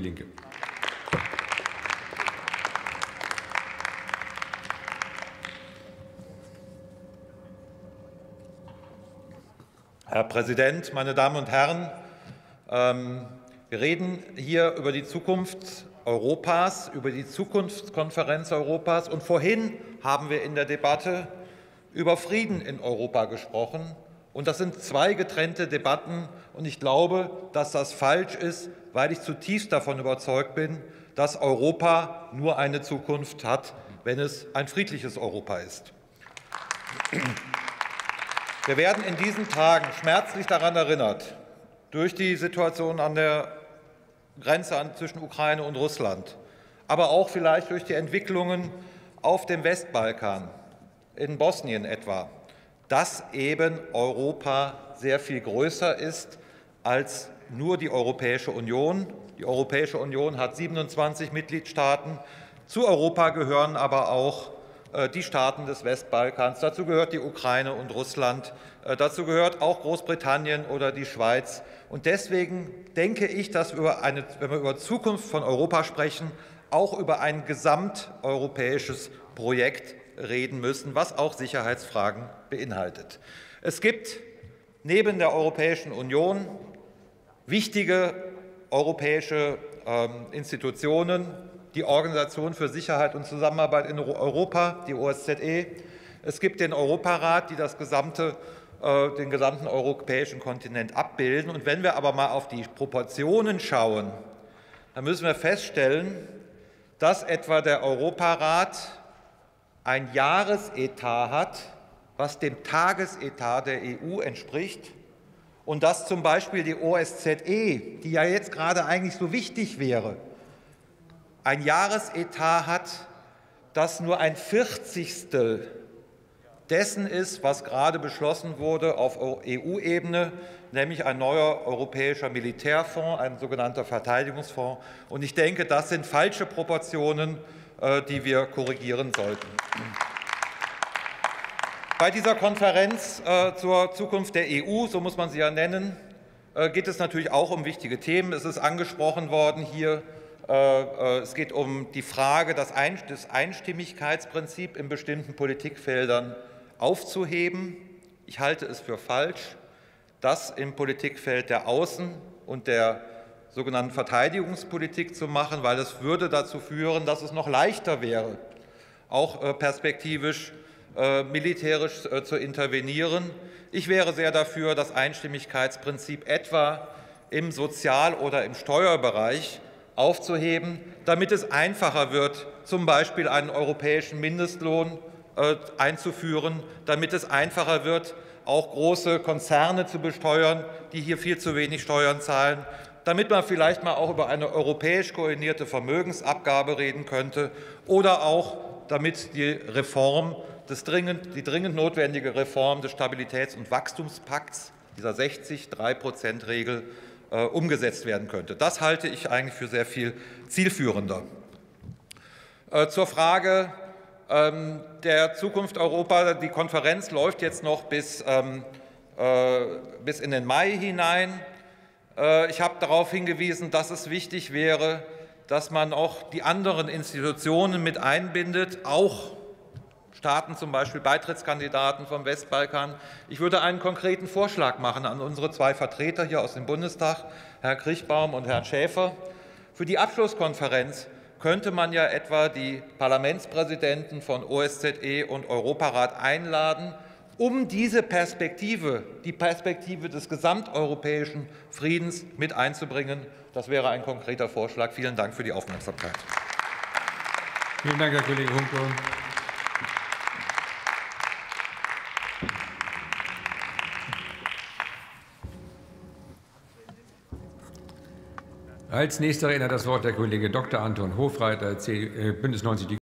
Linke. Herr Präsident, meine Damen und Herren! Wir reden hier über die Zukunft Europas, über die Zukunftskonferenz Europas. Und vorhin haben wir in der Debatte über Frieden in Europa gesprochen. Und das sind zwei getrennte Debatten. Und ich glaube, dass das falsch ist, weil ich zutiefst davon überzeugt bin, dass Europa nur eine Zukunft hat, wenn es ein friedliches Europa ist. Wir werden in diesen Tagen schmerzlich daran erinnert, durch die Situation an der Grenze zwischen Ukraine und Russland, aber auch vielleicht durch die Entwicklungen auf dem Westbalkan, in Bosnien etwa, dass eben Europa sehr viel größer ist als nur die Europäische Union. Die Europäische Union hat 27 Mitgliedstaaten. Zu Europa gehören aber auch die Staaten des Westbalkans. Dazu gehört die Ukraine und Russland. Dazu gehört auch Großbritannien oder die Schweiz. Und deswegen denke ich, dass wir, wenn wir über Zukunft von Europa sprechen, auch über ein gesamteuropäisches Projekt reden müssen, was auch Sicherheitsfragen beinhaltet. Es gibt neben der Europäischen Union wichtige europäische Institutionen, die Organisation für Sicherheit und Zusammenarbeit in Europa, die OSZE. Es gibt den Europarat, die den gesamten europäischen Kontinent abbilden. Und wenn wir aber mal auf die Proportionen schauen, dann müssen wir feststellen, dass etwa der Europarat ein Jahresetat hat, was dem Tagesetat der EU entspricht, und dass zum Beispiel die OSZE, die ja jetzt gerade eigentlich so wichtig wäre, ein Jahresetat hat, das nur ein Vierzigstel dessen ist, was gerade beschlossen wurde auf EU-Ebene, nämlich ein neuer europäischer Militärfonds, ein sogenannter Verteidigungsfonds. Und ich denke, das sind falsche Proportionen, die wir korrigieren sollten. Bei dieser Konferenz zur Zukunft der EU, so muss man sie ja nennen, geht es natürlich auch um wichtige Themen. Es ist angesprochen worden hier. Es geht um die Frage, das Einstimmigkeitsprinzip in bestimmten Politikfeldern aufzuheben. Ich halte es für falsch, das im Politikfeld der Außen- und der sogenannten Verteidigungspolitik zu machen, weil es würde dazu führen, dass es noch leichter wäre, auch perspektivisch militärisch zu intervenieren. Ich wäre sehr dafür, das Einstimmigkeitsprinzip etwa im Sozial- oder im Steuerbereich aufzuheben, damit es einfacher wird, zum Beispiel einen europäischen Mindestlohn einzuführen, damit es einfacher wird, auch große Konzerne zu besteuern, die hier viel zu wenig Steuern zahlen, damit man vielleicht mal auch über eine europäisch koordinierte Vermögensabgabe reden könnte oder auch damit die dringend notwendige Reform des Stabilitäts- und Wachstumspakts, dieser 60-3%-Regel, umgesetzt werden könnte. Das halte ich eigentlich für sehr viel zielführender. Zur Frage der Zukunft Europas. Die Konferenz läuft jetzt noch bis in den Mai hinein. Ich habe darauf hingewiesen, dass es wichtig wäre, dass man auch die anderen Institutionen mit einbindet, auch Staaten, zum Beispiel Beitrittskandidaten vom Westbalkan. Ich würde einen konkreten Vorschlag machen an unsere zwei Vertreter hier aus dem Bundestag, Herrn Kriechbaum und Herrn Schäfer. Für die Abschlusskonferenz könnte man ja etwa die Parlamentspräsidenten von OSZE und Europarat einladen, um diese Perspektive, die Perspektive des gesamteuropäischen Friedens mit einzubringen. Das wäre ein konkreter Vorschlag. Vielen Dank für die Aufmerksamkeit. Vielen Dank, Herr Kollege Hunke. Als nächster Redner das Wort der Kollege Dr. Anton Hofreiter, Bündnis 90 Die